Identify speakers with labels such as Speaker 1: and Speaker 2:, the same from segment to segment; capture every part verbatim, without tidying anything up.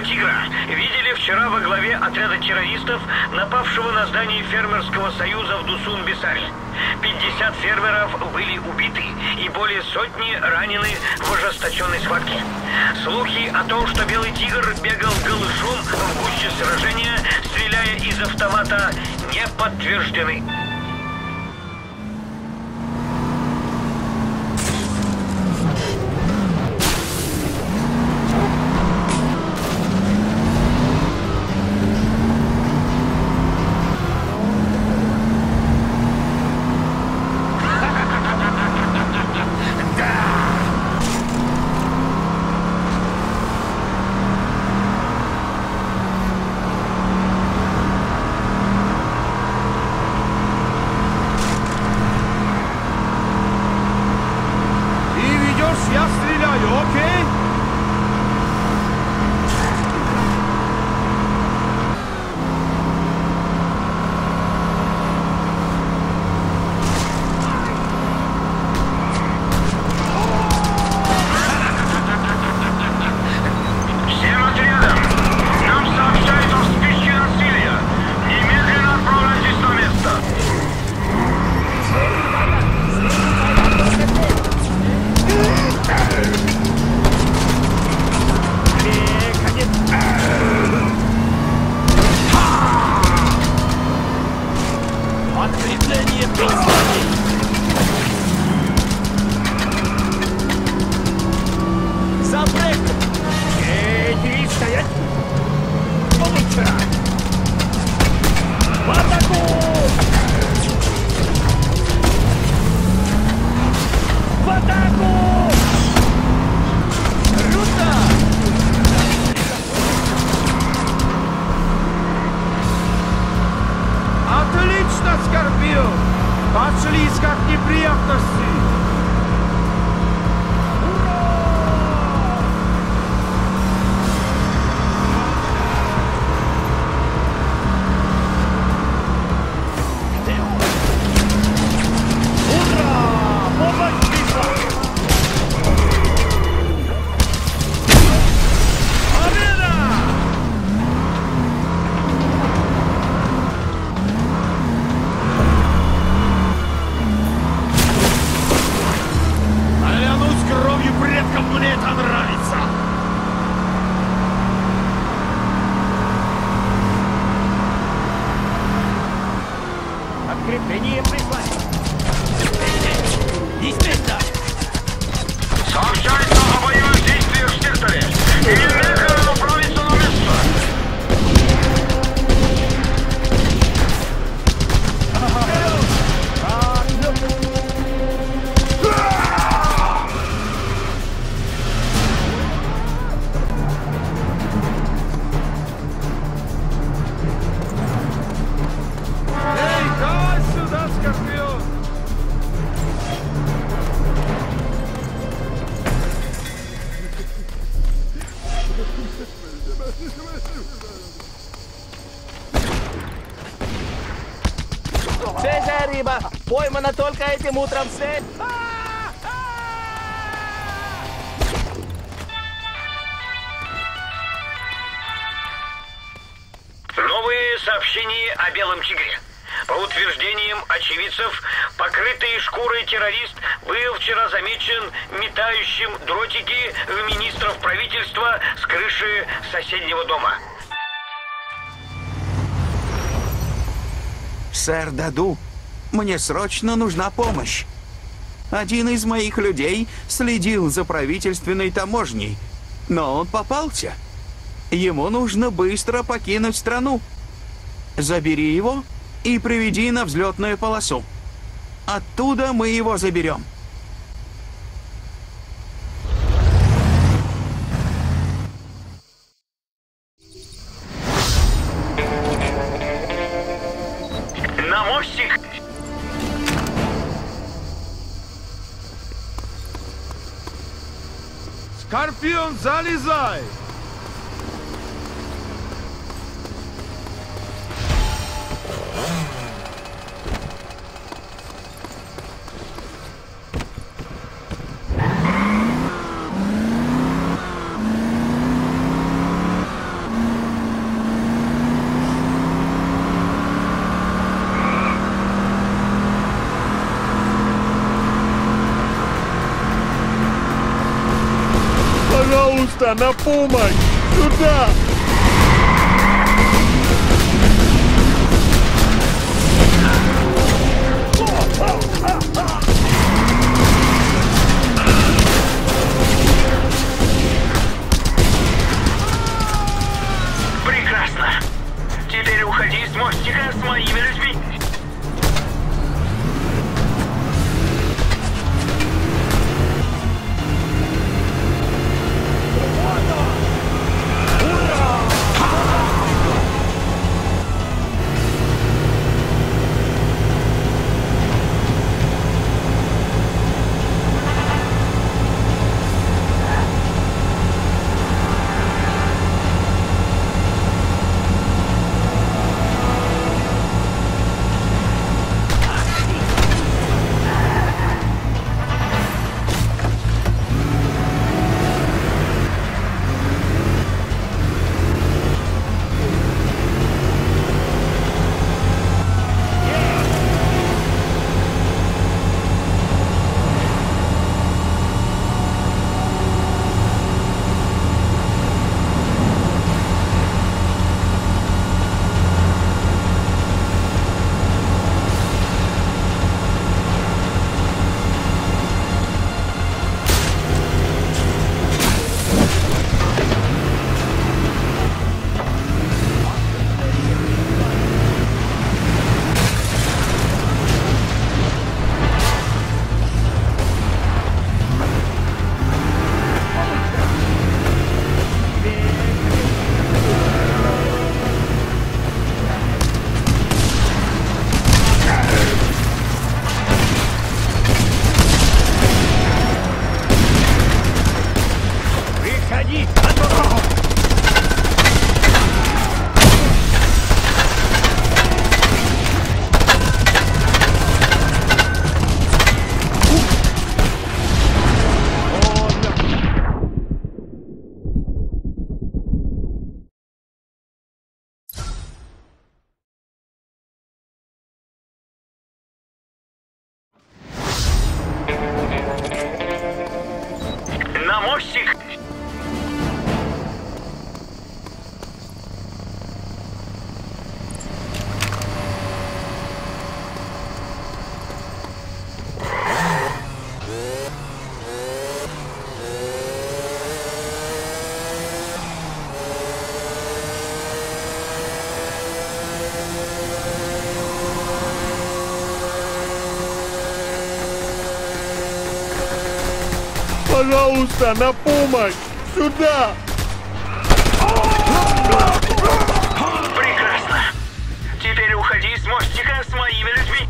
Speaker 1: Тигра видели вчера во главе отряда террористов, напавшего на здание фермерского союза в Дусун-Бисаре. пятьдесят фермеров были убиты и более сотни ранены в ожесточенной схватке. Слухи о том, что Белый Тигр бегал голышом в гуще сражения, стреляя из автомата, не подтверждены.
Speaker 2: Я стреляю, окей?
Speaker 1: Всем отрядам! Нам сообщают о вспышке насилия! Немедленно отправляйтесь на место!
Speaker 3: Подкрепление прислали! Запрыг! Эй, не стоять! Получай! В атаку! В атаку! Круто!
Speaker 2: Отлично, Скорпион! Пошли искать неприятности!
Speaker 3: Ура! Помощь пришла! Победа!
Speaker 2: Клянусь кровью предков, мне это нравится!
Speaker 3: Подкрепление прислали! Не смейте!
Speaker 1: Сообщается о боевых действиях в секторе! Немедленно отправиться на место!
Speaker 2: Эй, давай сюда, Скорпион!
Speaker 3: Свежая рыба! Поймана только этим утром цель!
Speaker 1: Новые сообщения о Белом Тигре. По утверждениям очевидцев, покрытый шкурой террорист был вчера замечен метающим дротики в министров правительства с крыши соседнего дома.
Speaker 4: Сэр Даду, мне срочно нужна помощь. Один из моих людей следил за правительственной таможней, но он попался. Ему нужно быстро покинуть страну. Забери его и приведи на взлетную полосу. Оттуда мы его заберем.
Speaker 1: На мостик!
Speaker 2: Скорпион, залезай!
Speaker 3: Пожалуйста, на помощь! Сюда!
Speaker 1: Прекрасно. Теперь уходи с мостика с моими людьми. На мостик!
Speaker 3: Пожалуйста, на помощь! Сюда!
Speaker 1: Прекрасно. Теперь уходи с мостика с моими людьми.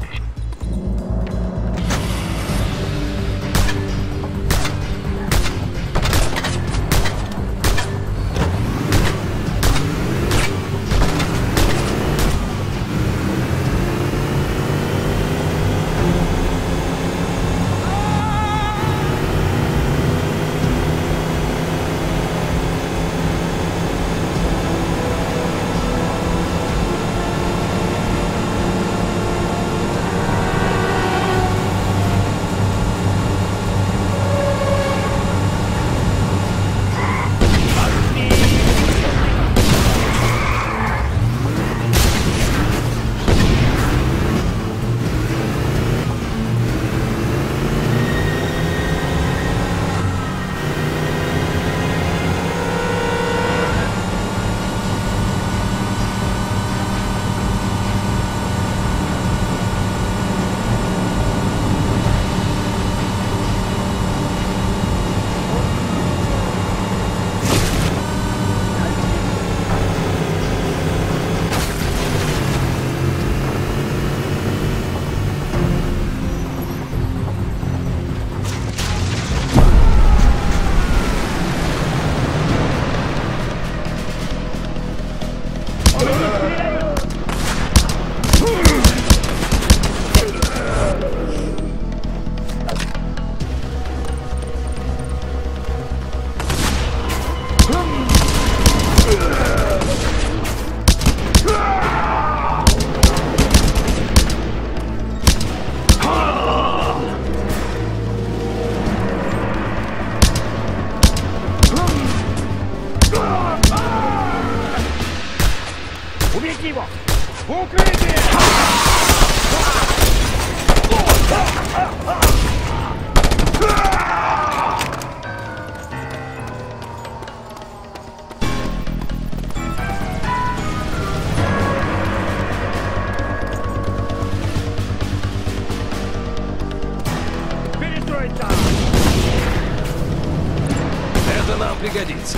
Speaker 2: Убить его! Укрытие! Перестроить там!
Speaker 5: Это нам пригодится.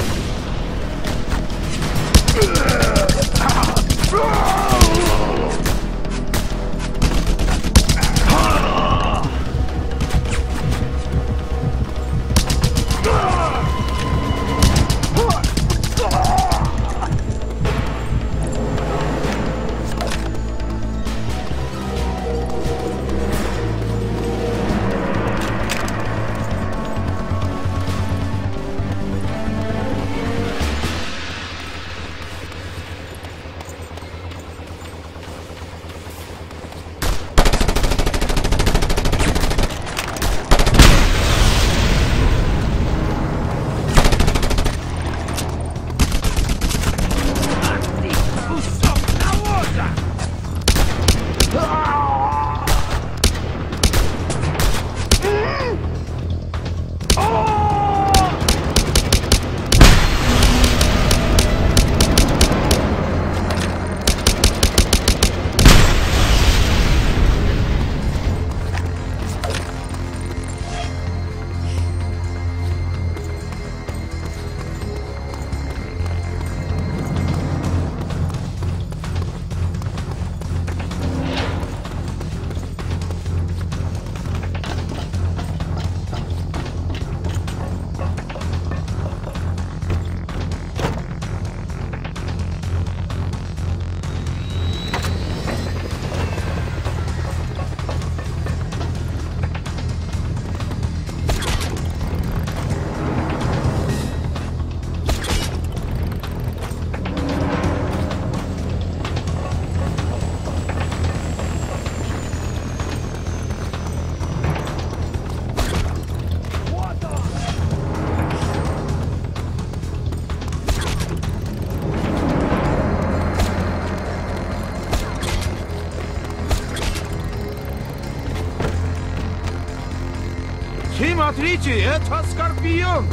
Speaker 2: Смотрите, это Скорпион!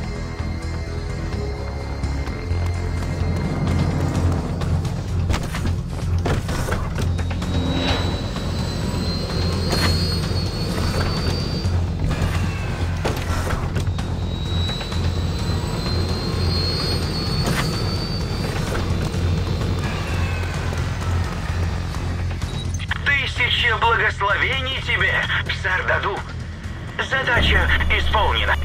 Speaker 1: Тысяча благословений тебе, Псардаду. Задача исполнена.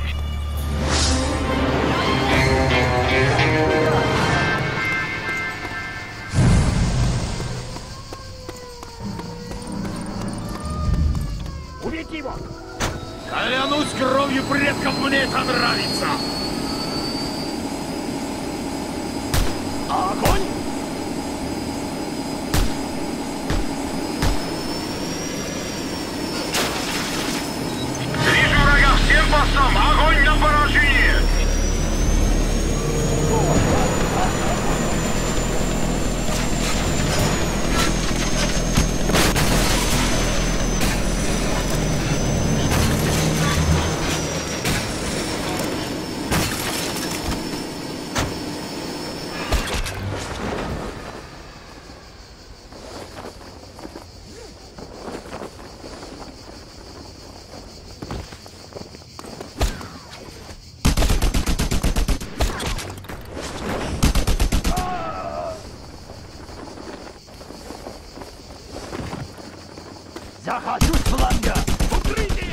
Speaker 2: Убить его! Клянусь кровью предков, мне это нравится! Огонь!
Speaker 1: Вижу врага всем постам! Огонь на поражение!
Speaker 2: Захожу с фланга! Укрытие!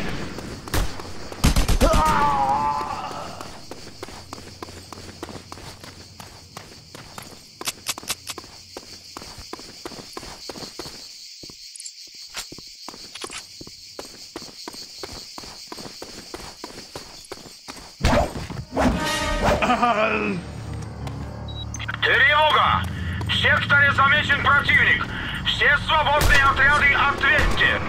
Speaker 1: Тревога! В секторе замечен противник! Все свободные отряды ответьте!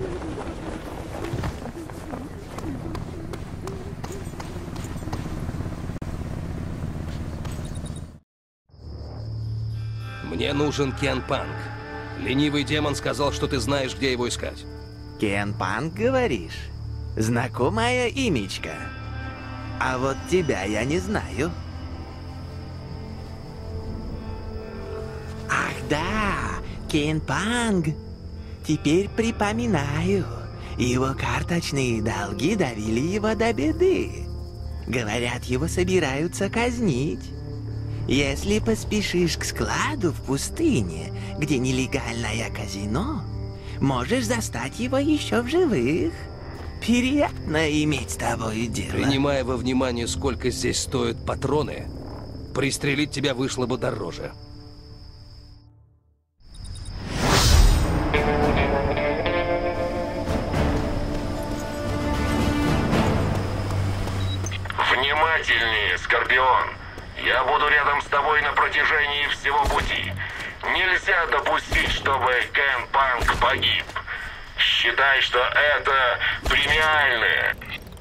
Speaker 5: Мне нужен Кен Панк. Ленивый демон сказал, что ты знаешь, где его искать.
Speaker 6: Кен Панк, говоришь? Знакомое имечко. А вот тебя я не знаю. Ах да, Кен Панк. Теперь припоминаю. Его карточные долги довели его до беды. Говорят, его собираются казнить. Если поспешишь к складу в пустыне, где нелегальное казино, можешь застать его еще в живых. Приятно иметь с тобой дело.
Speaker 5: Принимая во внимание, сколько здесь стоят патроны, пристрелить тебя вышло бы дороже.
Speaker 7: Внимательнее, Скорпион. Я буду рядом с тобой на протяжении всего пути. Нельзя допустить, чтобы Кен Панк погиб. Считай, что это премиальное.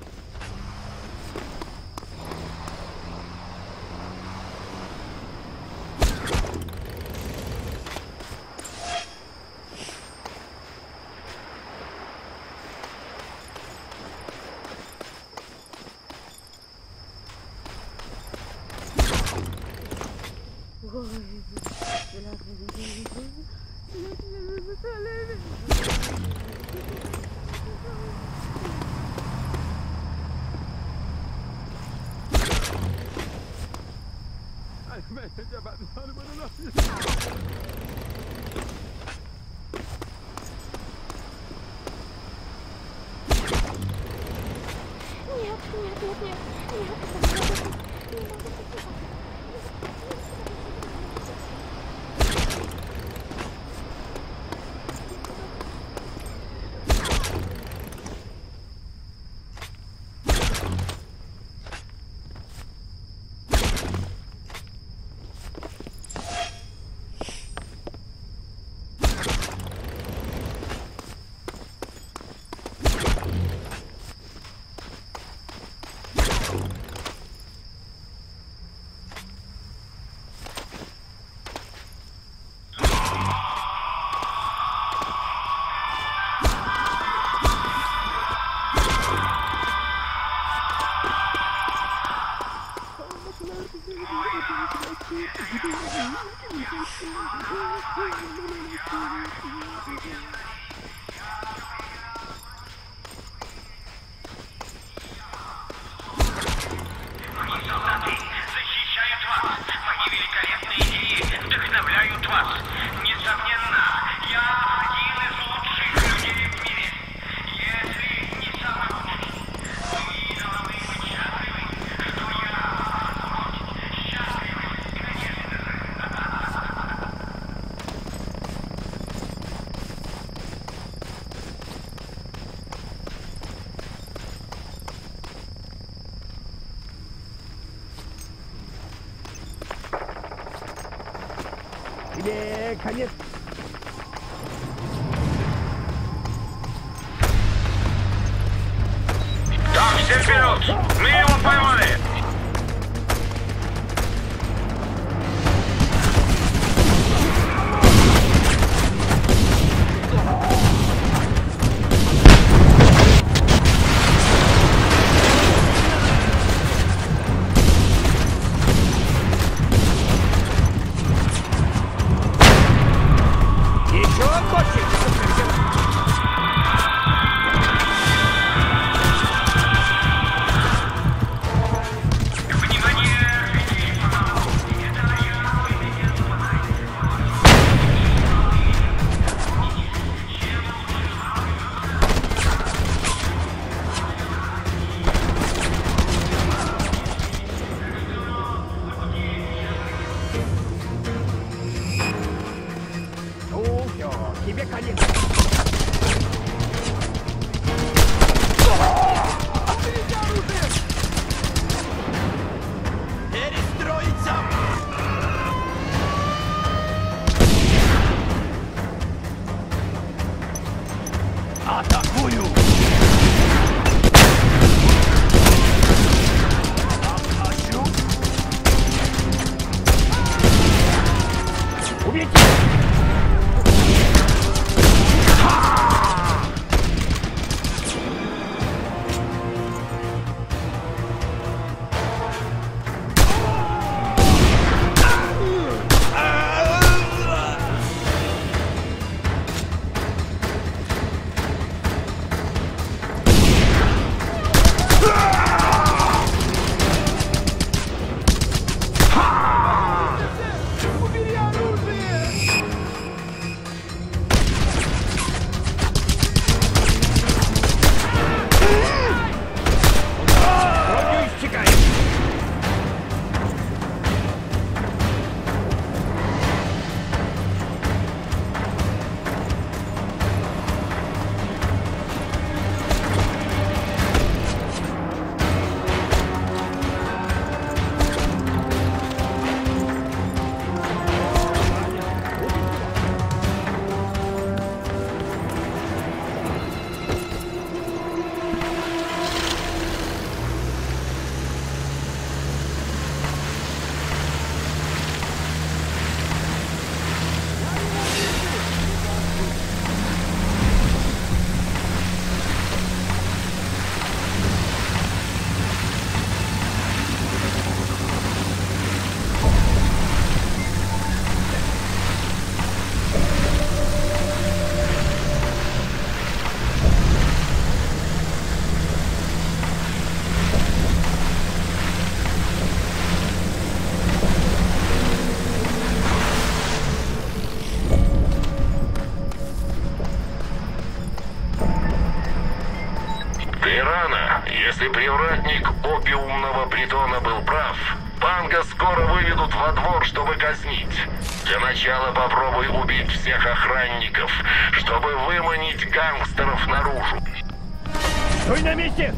Speaker 3: Где конец?
Speaker 1: Так, все вперед! Мы его поймали!
Speaker 2: Атакую! Обхожу! Убить!
Speaker 7: Если привратник опиумного притона был прав, Панга скоро выведут во двор, чтобы казнить. Для начала попробуй убить всех охранников, чтобы выманить гангстеров наружу.
Speaker 2: Стой на месте!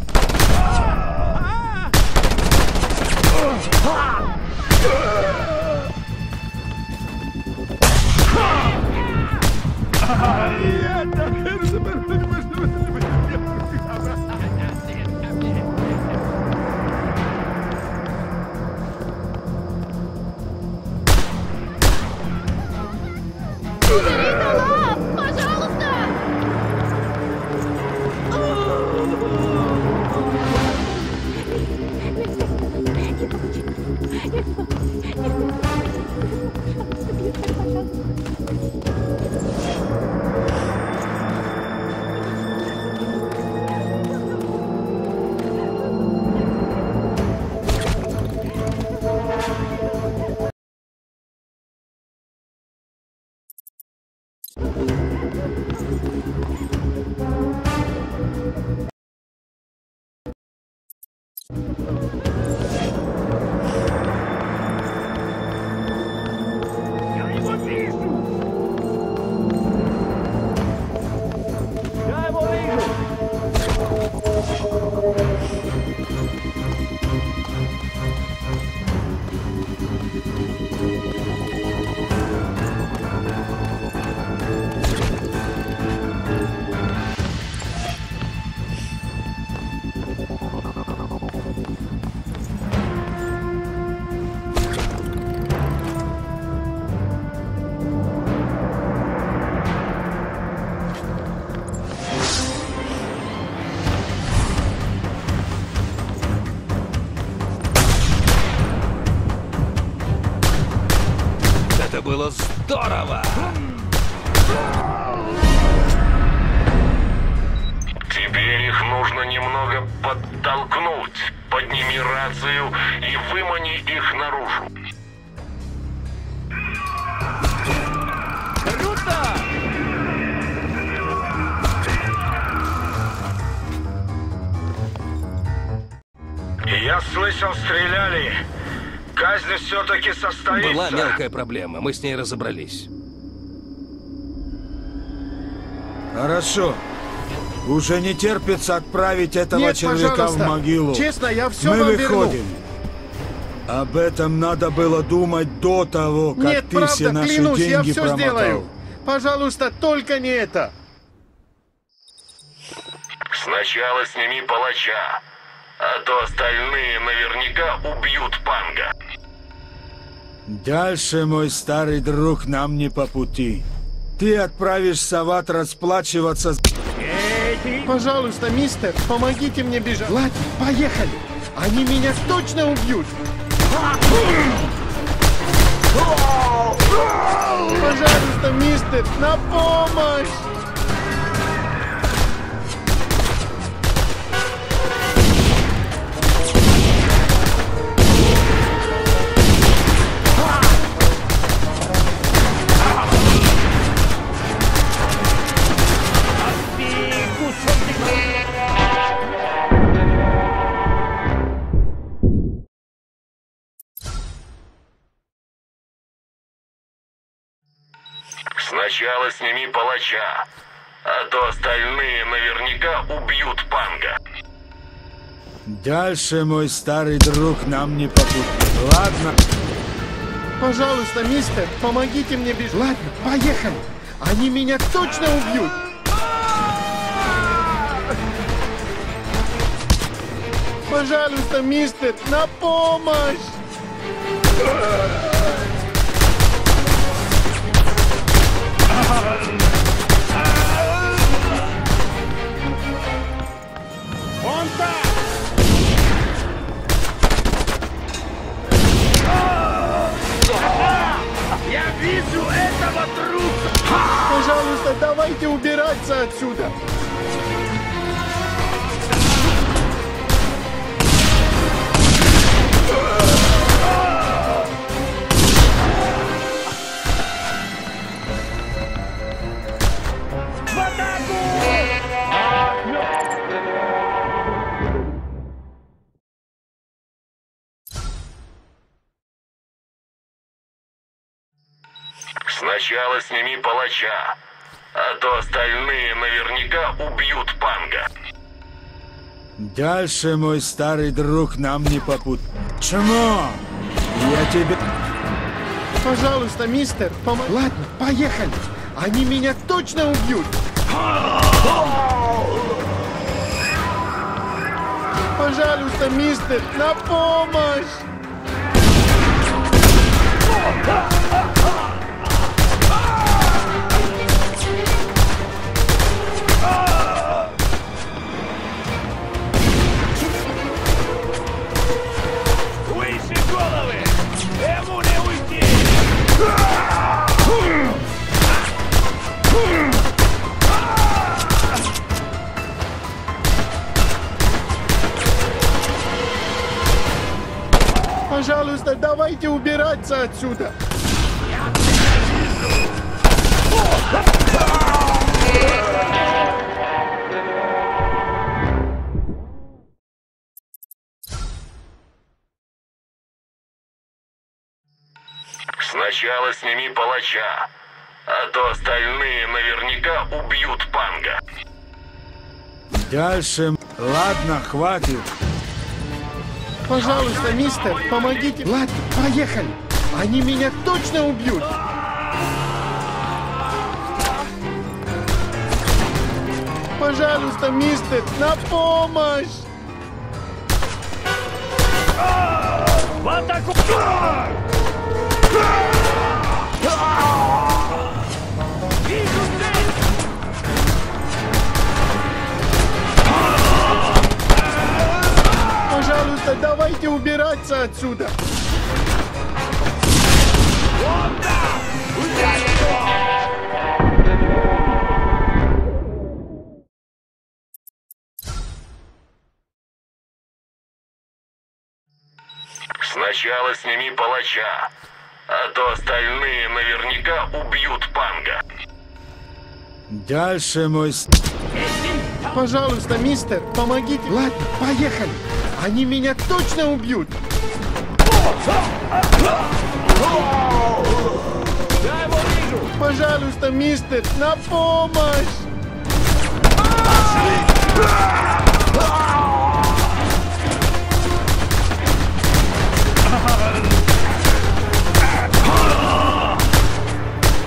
Speaker 5: Это было здорово!
Speaker 7: Теперь их нужно немного подтолкнуть. Подними рацию и вымани их наружу.
Speaker 2: Круто!
Speaker 1: Я слышал, стреляли. Казнь все-таки состоится.
Speaker 5: Была мелкая проблема, мы с ней разобрались.
Speaker 8: Хорошо. Уже не терпится отправить этого
Speaker 9: Нет,
Speaker 8: человека
Speaker 9: пожалуйста.
Speaker 8: в могилу.
Speaker 9: Честно, я все
Speaker 8: Мы
Speaker 9: вам
Speaker 8: выходим.
Speaker 9: верну.
Speaker 8: Об этом надо было думать до того, как
Speaker 9: Нет,
Speaker 8: ты
Speaker 9: правда,
Speaker 8: все наши
Speaker 9: клянусь, я
Speaker 8: деньги
Speaker 9: все
Speaker 8: промотал.
Speaker 9: сделаю. Пожалуйста, только не это.
Speaker 7: Сначала сними палача, а то остальные наверняка убьют Панга.
Speaker 8: Дальше, мой старый друг, нам не по пути. Ты отправишься в ад расплачиваться.
Speaker 2: Пожалуйста, мистер, помогите мне бежать. Ладно, поехали. Они меня точно убьют. Пожалуйста, мистер, на помощь!
Speaker 7: Сначала сними палача, а то остальные наверняка убьют Панга.
Speaker 8: Дальше, мой старый друг, нам не по пути. Ладно.
Speaker 2: Пожалуйста, мистер, помогите мне бежать. Ладно, поехали. Они меня точно убьют. Пожалуйста, мистер, на помощь!
Speaker 3: Он там! Я вижу этого труса!
Speaker 2: Пожалуйста, давайте убираться отсюда!
Speaker 7: Сначала сними палача, а то остальные наверняка убьют Панга.
Speaker 8: Дальше, мой старый друг, нам не по пути. Чмо! Я тебе...
Speaker 2: Пожалуйста, мистер, помог... Ладно, поехали! Они меня точно убьют! Пожалуйста, мистер, на помощь!
Speaker 3: Выше головы! Ему не уйти!
Speaker 2: Пожалуйста, давайте убираться отсюда!
Speaker 7: Сначала сними палача, а то остальные наверняка убьют Панга.
Speaker 8: Дальше... Ладно, хватит.
Speaker 2: Пожалуйста, мистер, помогите! Ладно, поехали! Они меня точно убьют! Пожалуйста, мистер, на помощь!
Speaker 3: В атаку! Вижу цель!
Speaker 2: Пожалуйста, давайте убираться отсюда!
Speaker 3: Вот так! Ударь его!
Speaker 7: Сначала сними палача, а то остальные наверняка убьют Панга.
Speaker 8: Дальше, мой...
Speaker 2: Пожалуйста, мистер, помогите! Ладно, поехали! Они меня точно убьют!
Speaker 3: Я его вижу!
Speaker 2: Пожалуйста, мистер, на помощь!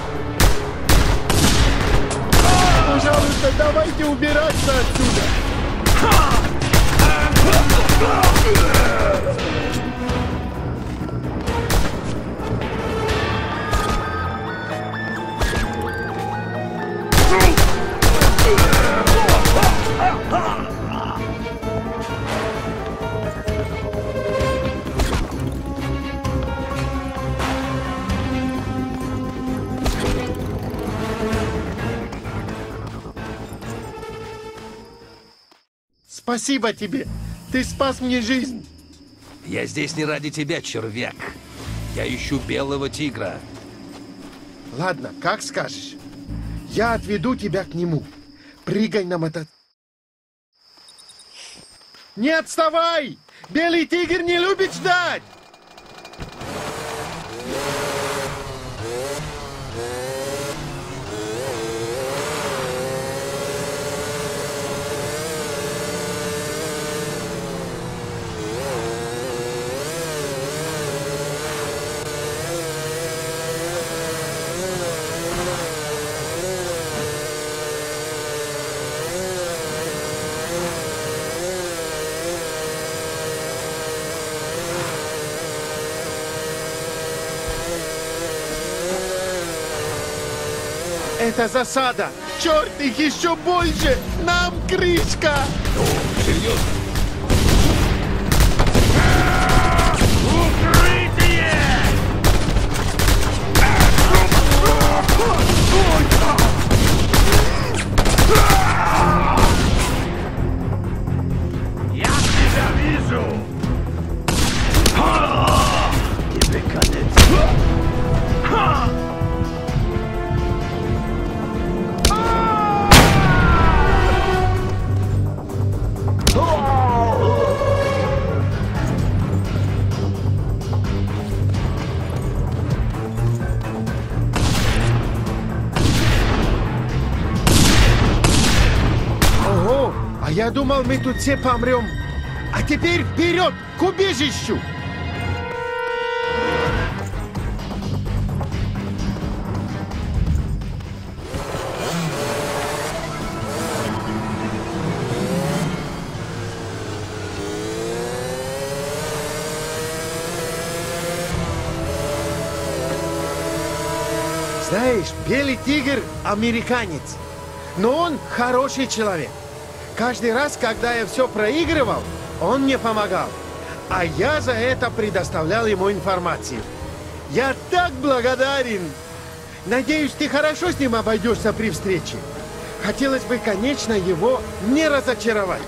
Speaker 2: Пожалуйста, давайте убираться отсюда! Спасибо тебе. Ты спас мне жизнь.
Speaker 5: Я здесь не ради тебя, червяк. Я ищу белого тигра.
Speaker 2: Ладно, как скажешь. Я отведу тебя к нему. Прыгай на мотоцикл. Не отставай! Белый тигр не любит ждать! Это засада! Черт, их еще больше! Нам крышка!
Speaker 5: Серьезно?
Speaker 3: Я тебя вижу! Тебе конец!
Speaker 2: Ого! А я думал, мы тут все помрем. А теперь вперед, к убежищу! Знаешь, Белый тигр американец, но он хороший человек. Каждый раз, когда я все проигрывал, он мне помогал, а я за это предоставлял ему информацию. Я так благодарен! Надеюсь, ты хорошо с ним обойдешься при встрече. Хотелось бы, конечно, его не разочаровать.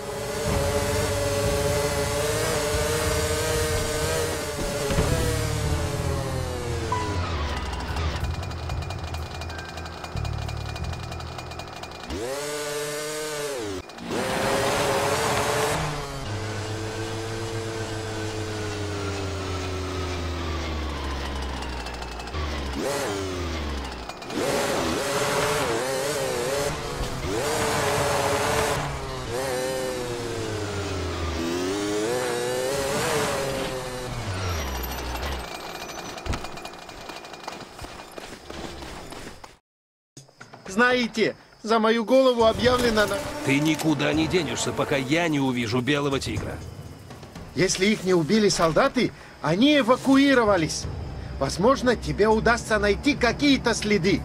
Speaker 2: Знаете, за мою голову объявлено... на-
Speaker 5: Ты никуда не денешься, пока я не увижу белого тигра.
Speaker 2: Если их не убили солдаты, они эвакуировались. Возможно, тебе удастся найти какие-то следы.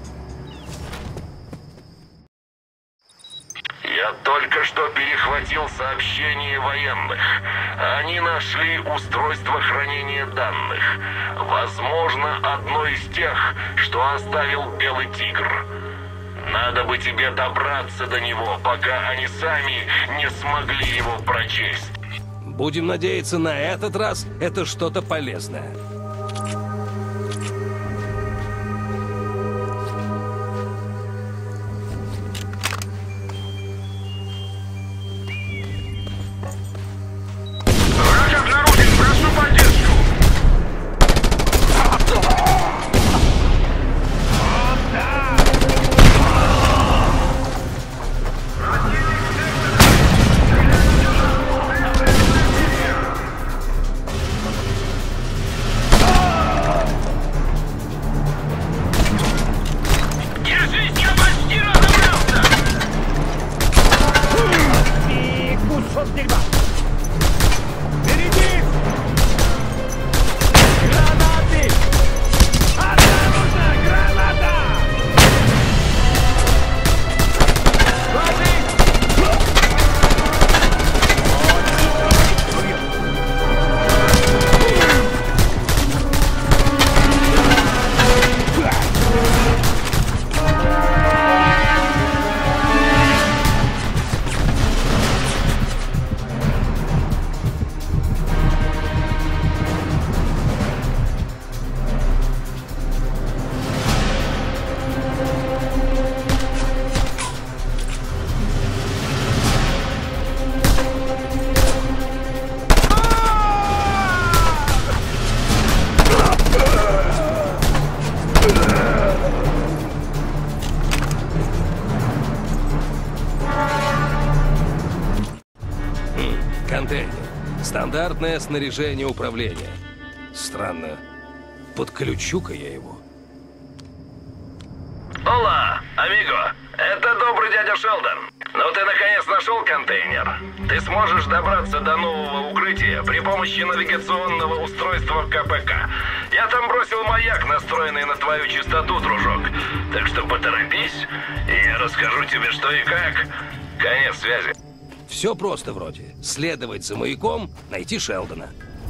Speaker 7: Я только что перехватил сообщение военных. Они нашли устройство хранения данных. Возможно, одно из тех, что оставил Белый Тигр. Надо бы тебе добраться до него, пока они сами не смогли его прочесть.
Speaker 5: Будем надеяться, на этот раз это что-то полезное.
Speaker 1: Враг обнаружен, прошу поддержку.
Speaker 3: Берегись! Гранаты! Осторожно! Граната! Ложись!
Speaker 5: Контейнер. Стандартное снаряжение управления. Странно. Подключу-ка я его.
Speaker 7: Ола, амиго. Это добрый дядя Шелдон. Ну ты наконец нашел контейнер. Ты сможешь добраться до нового укрытия при помощи навигационного устройства ка пэ ка. Я там бросил маяк, настроенный на твою частоту, дружок. Так что поторопись, и я расскажу тебе, что и как. Конец связи.
Speaker 5: Все просто вроде. Следовать за маяком, найти Шелдона.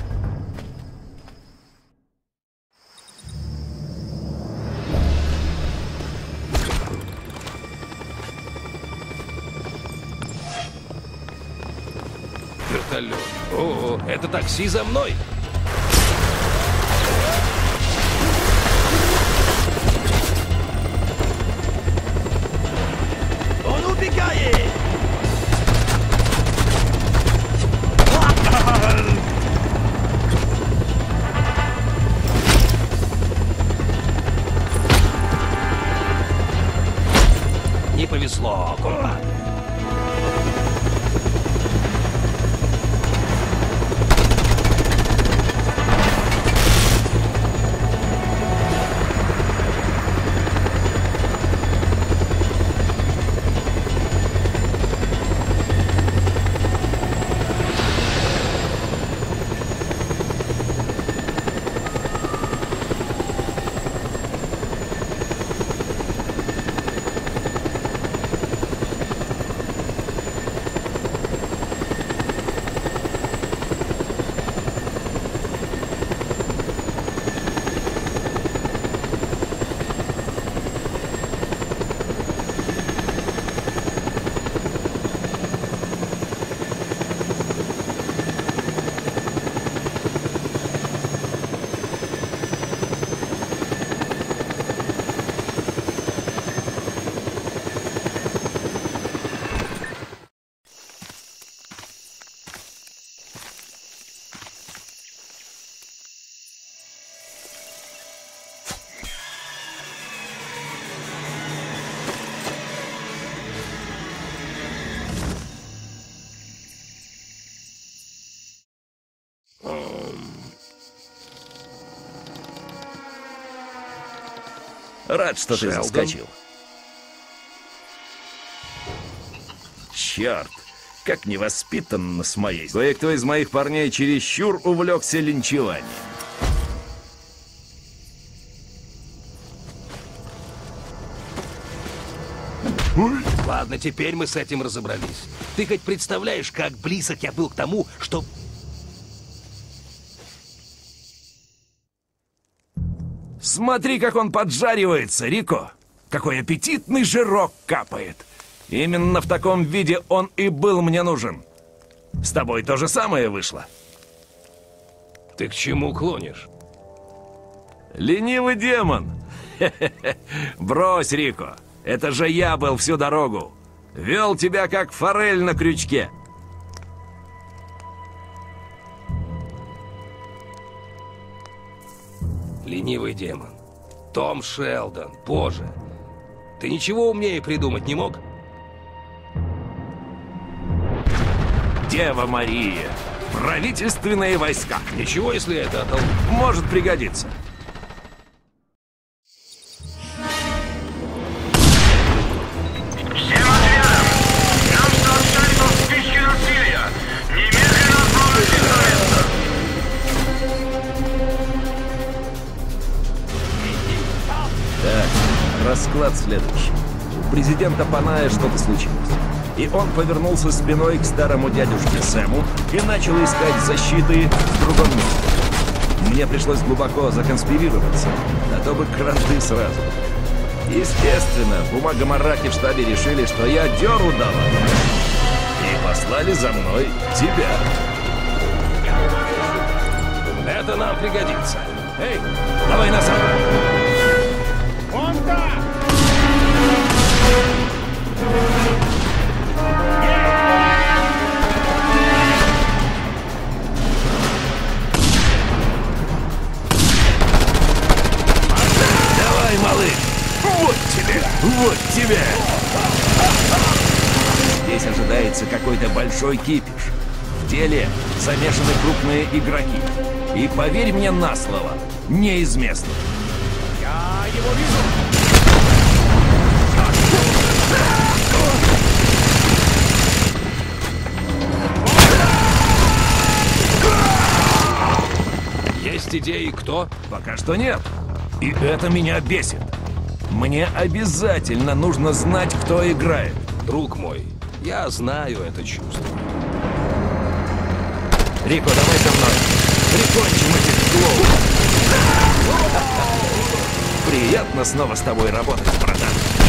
Speaker 5: Вертолет. О, это такси за мной.
Speaker 3: Он убегает!
Speaker 5: Не повезло, компа.
Speaker 3: Рад, что ты
Speaker 5: Шелдон?
Speaker 3: заскочил. Черт, как невоспитанно с моей. Кое-кто из моих парней чересчур увлекся линчеванием.
Speaker 5: Ладно, теперь мы с этим разобрались. Ты хоть представляешь, как близок я был к тому, что...
Speaker 3: Смотри, как он поджаривается, Рико. Какой аппетитный жирок капает. Именно в таком виде он и был мне нужен. С тобой то же самое вышло.
Speaker 5: Ты к чему клонишь?
Speaker 3: Ленивый демон. Хе-хе-хе. Брось, Рико. Это же я был всю дорогу. Вел тебя как форель на крючке.
Speaker 5: Ленивый демон. Том Шелдон. Боже. Ты ничего умнее придумать не мог?
Speaker 3: Дева Мария. Правительственные войска.
Speaker 5: Ничего, если это отдал.
Speaker 3: Может пригодиться.
Speaker 7: Всем ответом! Нам сообщают о вспышке насилия!
Speaker 3: доклад следующий. У президента Паная что-то случилось. И он повернулся спиной к старому дядюшке Сэму и начал искать защиты в другом месте. Мне пришлось глубоко законспирироваться, а то бы кранты сразу. Естественно, бумагомараки в штабе решили, что я дёру дал. И послали за мной тебя.
Speaker 5: Это нам пригодится.
Speaker 3: Эй, давай назад!
Speaker 2: Он там!
Speaker 3: Давай, малыш! Вот тебе! Вот тебе! Здесь ожидается какой-то большой кипиш. В деле замешаны крупные игроки. И поверь мне на слово, не из местных.
Speaker 2: Я его вижу!
Speaker 5: Есть идеи, кто?
Speaker 3: Пока что нет. И это меня бесит. Мне обязательно нужно знать, кто играет.
Speaker 5: Друг мой, я знаю это чувство.
Speaker 3: Рико, давай со мной. Прикончим этих клоунов. Приятно снова с тобой работать, братан.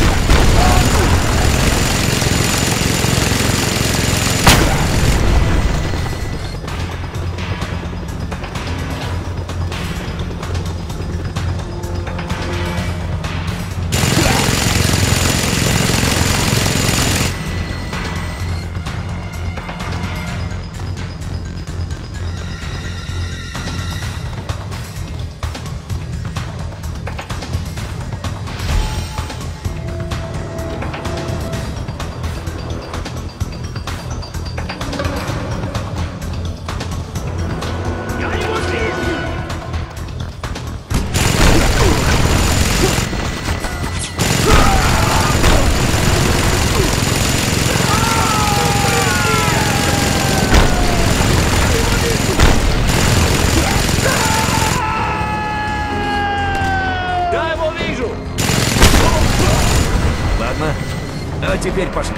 Speaker 3: Ладно, а теперь пошли.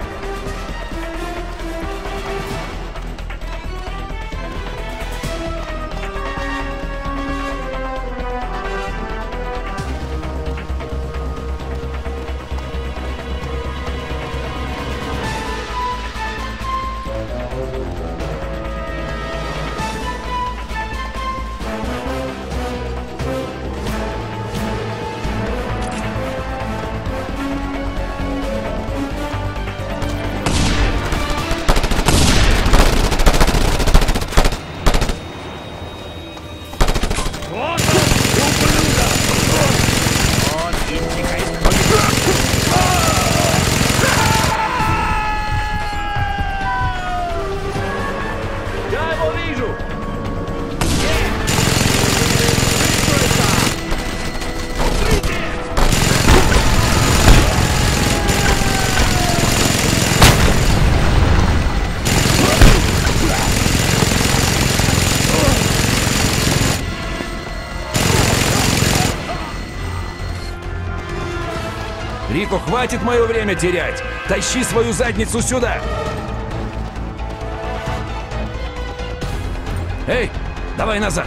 Speaker 3: Рико, хватит мое время терять! Тащи свою задницу сюда! Эй, давай назад!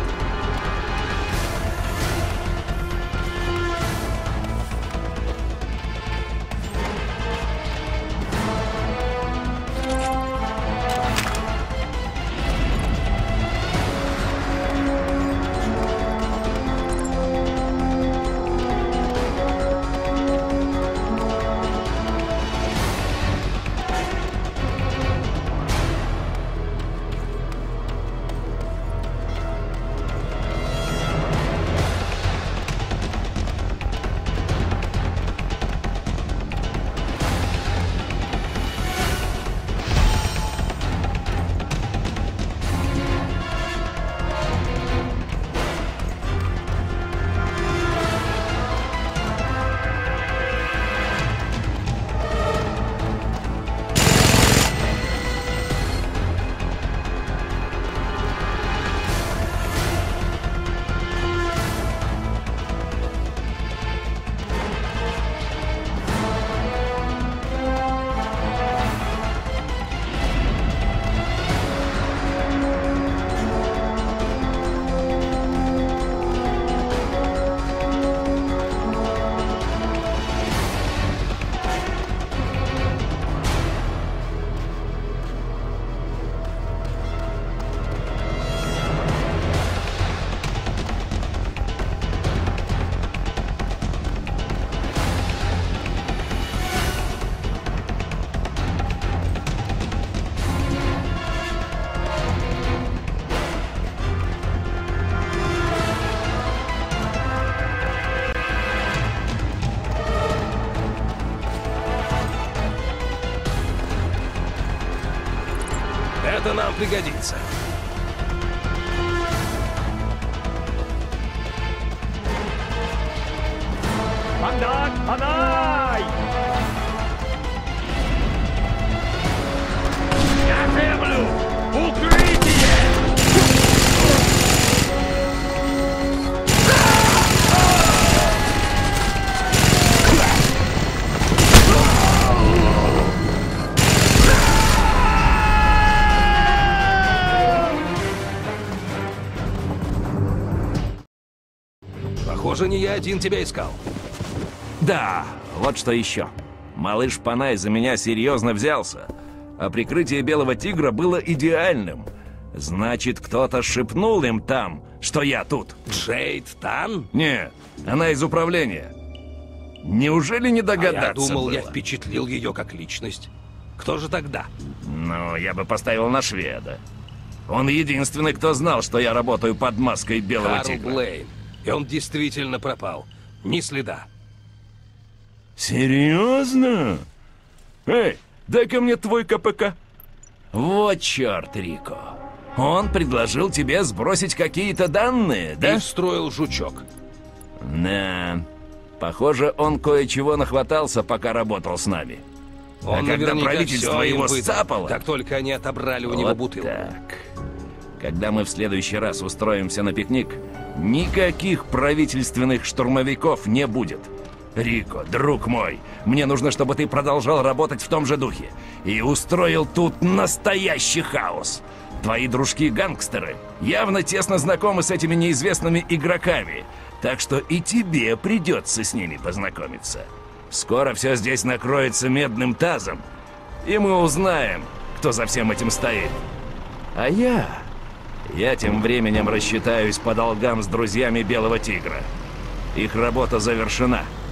Speaker 5: Это нам пригодится.
Speaker 3: Пандар, подай! На землю! Укрытие!
Speaker 5: Похоже, не я один тебя искал.
Speaker 3: Да, вот что еще. Малыш Панай за меня серьезно взялся, а прикрытие Белого Тигра было идеальным. Значит, кто-то шепнул им там, что я тут.
Speaker 5: Джейд Тан?
Speaker 3: Не, она из управления. Неужели не догадаться
Speaker 5: А я думал,
Speaker 3: было?
Speaker 5: я впечатлил ее как личность. Кто же тогда?
Speaker 3: Ну, я бы поставил на шведа. Он единственный, кто знал, что я работаю под маской Белого
Speaker 5: Карл
Speaker 3: Тигра.
Speaker 5: Блейн. И он действительно пропал. Ни следа.
Speaker 3: Серьезно? Эй, дай-ка мне твой КПК. Вот черт, Рико. Он предложил тебе сбросить какие-то данные, да?
Speaker 5: И встроил жучок.
Speaker 3: Да. Похоже, он кое-чего нахватался, пока работал с нами.
Speaker 5: Он
Speaker 3: а когда
Speaker 5: наверняка
Speaker 3: правительство
Speaker 5: всё им
Speaker 3: его
Speaker 5: выдал,
Speaker 3: сцапало...
Speaker 5: как только они отобрали у
Speaker 3: вот
Speaker 5: него бутылку.
Speaker 3: так. Когда мы в следующий раз устроимся на пикник, никаких правительственных штурмовиков не будет. Рико, друг мой, мне нужно, чтобы ты продолжал работать в том же духе и устроил тут настоящий хаос. Твои дружки-гангстеры явно тесно знакомы с этими неизвестными игроками, так что и тебе придется с ними познакомиться. Скоро все здесь накроется медным тазом, и мы узнаем, кто за всем этим стоит. А я... Я тем временем рассчитаюсь по долгам с друзьями Белого Тигра. Их работа завершена.